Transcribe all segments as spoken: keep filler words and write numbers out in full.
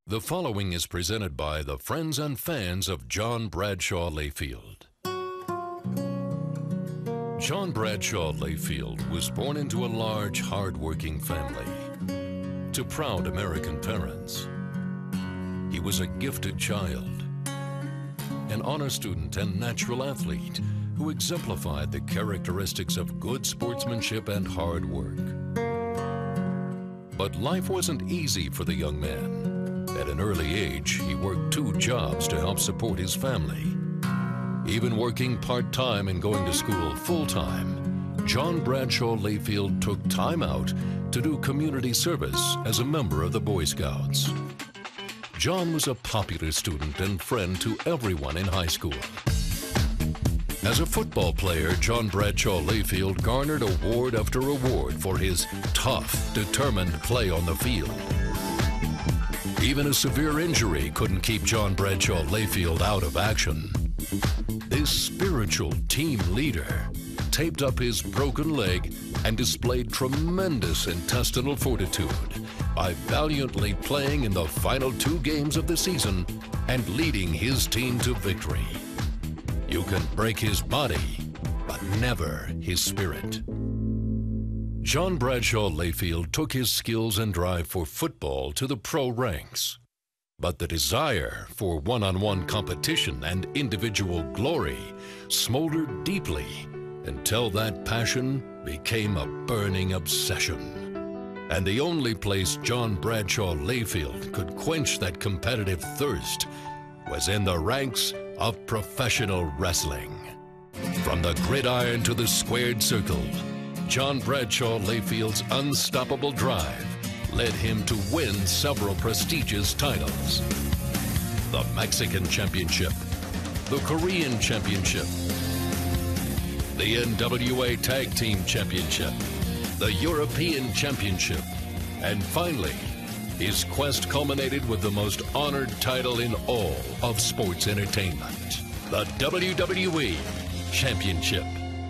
The following is presented by the friends and fans of John Bradshaw Layfield. John Bradshaw Layfield was born into a large, hard-working family to proud American parents. He was a gifted child, an honor student and natural athlete who exemplified the characteristics of good sportsmanship and hard work. But life wasn't easy for the young man. At an early age, he worked two jobs to help support his family. Even working part-time and going to school full-time, John Bradshaw Layfield took time out to do community service as a member of the Boy Scouts. John was a popular student and friend to everyone in high school. As a football player, John Bradshaw Layfield garnered award after award for his tough, determined play on the field. Even a severe injury couldn't keep John Bradshaw Layfield out of action. This spiritual team leader taped up his broken leg and displayed tremendous intestinal fortitude by valiantly playing in the final two games of the season and leading his team to victory. You can break his body, but never his spirit. John Bradshaw Layfield took his skills and drive for football to the pro ranks. But the desire for one-on-one competition and individual glory smoldered deeply until that passion became a burning obsession. And the only place John Bradshaw Layfield could quench that competitive thirst was in the ranks of professional wrestling. From the gridiron to the squared circle, John Bradshaw Layfield's unstoppable drive led him to win several prestigious titles. The Mexican Championship, the Korean Championship, the N W A Tag Team Championship, the European Championship, and finally, his quest culminated with the most honored title in all of sports entertainment, the W W E Championship.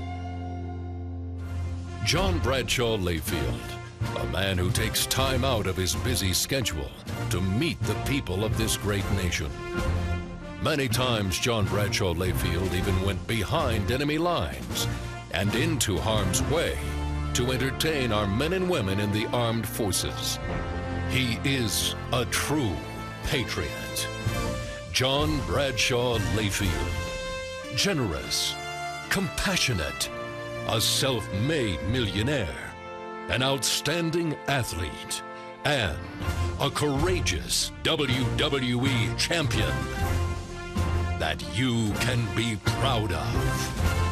John Bradshaw Layfield, a man who takes time out of his busy schedule to meet the people of this great nation. Many times, John Bradshaw Layfield even went behind enemy lines and into harm's way to entertain our men and women in the armed forces. He is a true patriot. John Bradshaw Layfield, generous, compassionate, a self-made millionaire, an outstanding athlete, and a courageous W W E champion that you can be proud of.